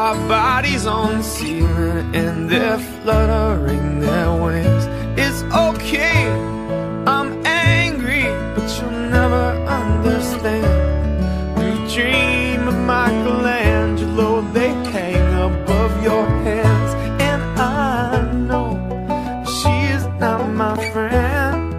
are bodies on the ceiling and they're fluttering their wings. It's okay, I'm angry, but you'll never understand. When you dream of Michelangelo, they hang above your hands. And I know she is not my friend.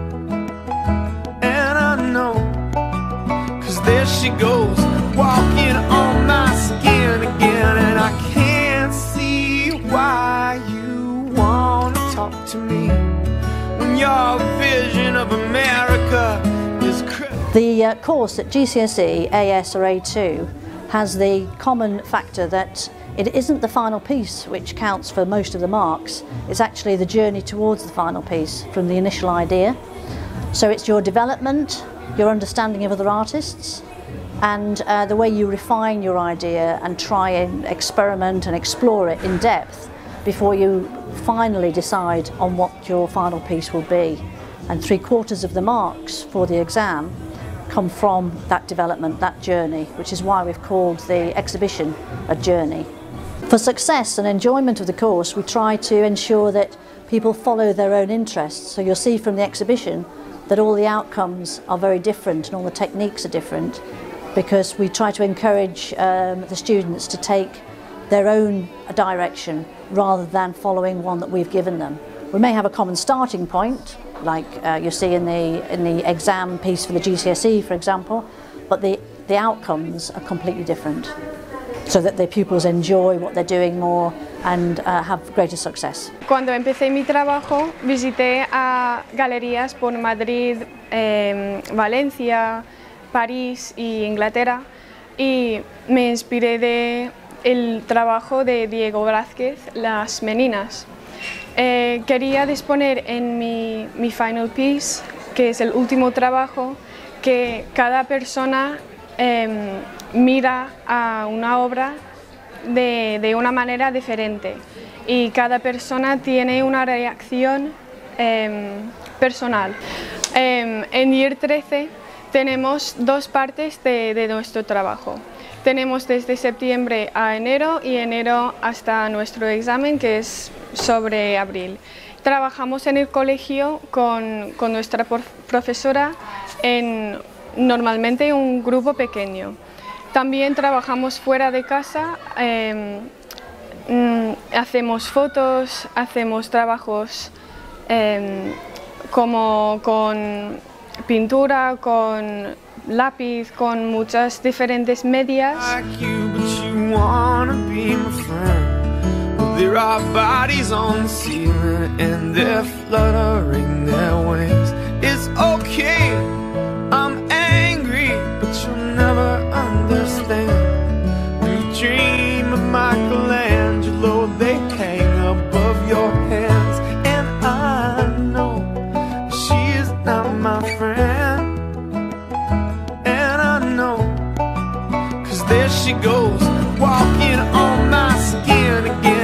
And I know, 'cause there she goes, walking on my skin again. And I can't see why you wanna talk to me when your vision of America is critical. The course at GCSE, AS or A2 has the common factor that it isn't the final piece which counts for most of the marks, it's actually the journey towards the final piece from the initial idea. So it's your development, your understanding of other artists, and the way you refine your idea and try and experiment and explore it in depth before you finally decide on what your final piece will be. And 3/4 of the marks for the exam come from that development, that journey, which is why we've called the exhibition a journey. For success and enjoyment of the course, we try to ensure that people follow their own interests. So you'll see from the exhibition that all the outcomes are very different and all the techniques are different, because we try to encourage the students to take their own direction rather than following one that we've given them. We may have a common starting point, like you see in the exam piece for the GCSE, for example, but the outcomes are completely different, so that the pupils enjoy what they're doing more and have greater success. Cuando empecé mi trabajo visité a galerías por Madrid, Valencia, París y Inglaterra, y me inspiré del trabajo de Diego Velázquez, Las Meninas. Quería disponer en mi final piece, que es el último trabajo, que cada persona mira a una obra de una manera diferente y cada persona tiene una reacción personal. En Year 13 tenemos dos partes de nuestro trabajo. Tenemos desde septiembre a enero y enero hasta nuestro examen, que es sobre abril. Trabajamos en el colegio con nuestra profesora en normalmente un grupo pequeño. También trabajamos fuera de casa, hacemos fotos, hacemos trabajos como con pintura, con lápiz, con muchas diferentes medias. There are bodies on the ceiling and they're fluttering their wings. It's okay, I'm angry, but you'll never understand. When you dream of Michelangelo, they hang above your hands. And I know she is not my friend. And I know, 'cause there she goes, walking on my skin again.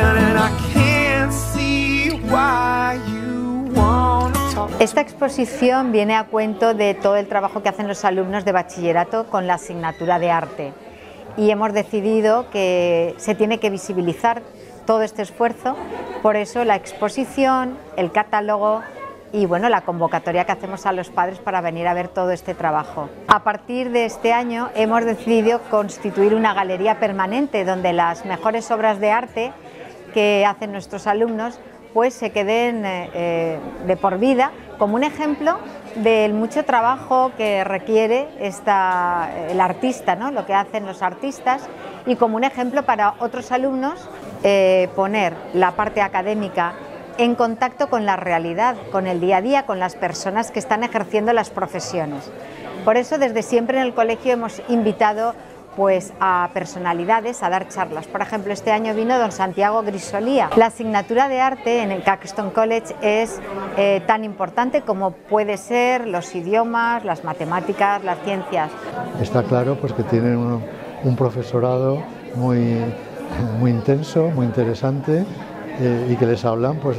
Esta exposición viene a cuento de todo el trabajo que hacen los alumnos de bachillerato con la asignatura de arte, y hemos decidido que se tiene que visibilizar todo este esfuerzo, por eso la exposición, el catálogo y bueno, la convocatoria que hacemos a los padres para venir a ver todo este trabajo. A partir de este año hemos decidido constituir una galería permanente donde las mejores obras de arte que hacen nuestros alumnos pues se queden de por vida, como un ejemplo del mucho trabajo que requiere el artista, ¿no? Lo que hacen los artistas, y como un ejemplo para otros alumnos poner la parte académica en contacto con la realidad, con el día a día, con las personas que están ejerciendo las profesiones. Por eso desde siempre en el colegio hemos invitado pues a personalidades a dar charlas. Por ejemplo, este año vino don Santiago Grisolía. La asignatura de arte en el Caxton College es tan importante como puede ser los idiomas, las matemáticas, las ciencias. Está claro pues que tienen un profesorado muy intenso, muy interesante, y que les hablan pues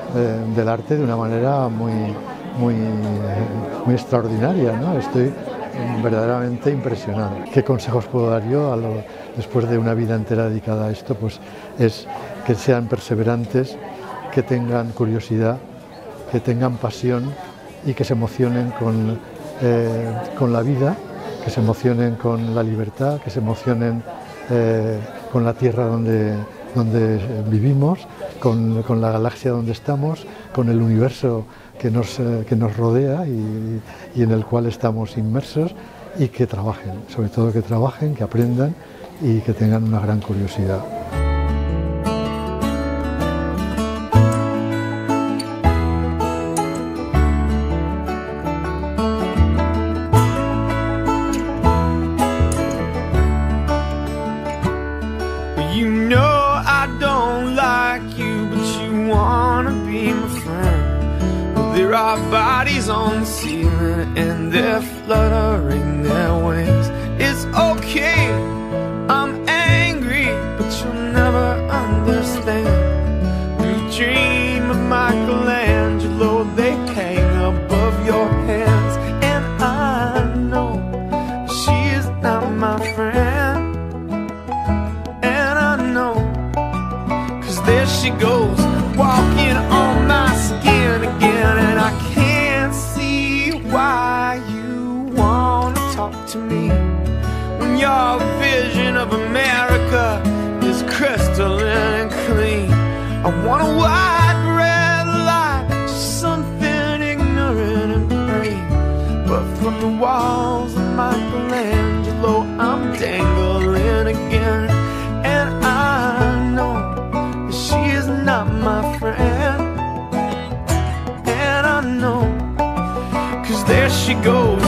del arte de una manera muy extraordinaria, ¿no? Estoy verdaderamente impresionante. ¿Qué consejos puedo dar yo después de una vida entera dedicada a esto? Pues es que sean perseverantes, que tengan curiosidad, que tengan pasión y que se emocionen con la vida, que se emocionen con la libertad, que se emocionen con la tierra donde vivimos, con la galaxia donde estamos, con el universo que nos rodea y en el cual estamos inmersos, y que trabajen, sobre todo que trabajen, que aprendan y que tengan una gran curiosidad. You know I don't like you, but you wanna be my friend. Well, there are bodies on the ceiling and they're fluttering their wings. It's okay, I'm angry, but you'll never understand. When you dream of Michelangelo, they hang above your hands. And I know she is not my friend. There she goes, walking on my skin again. And I can't see why you wanna talk to me when your vision of America is crystalline and clean. I want a wide red light, just something ignorant and plain. But from the walls of Michelangelo, I'm dangling again. And I know she is not my friend. And I know, 'cause there she goes,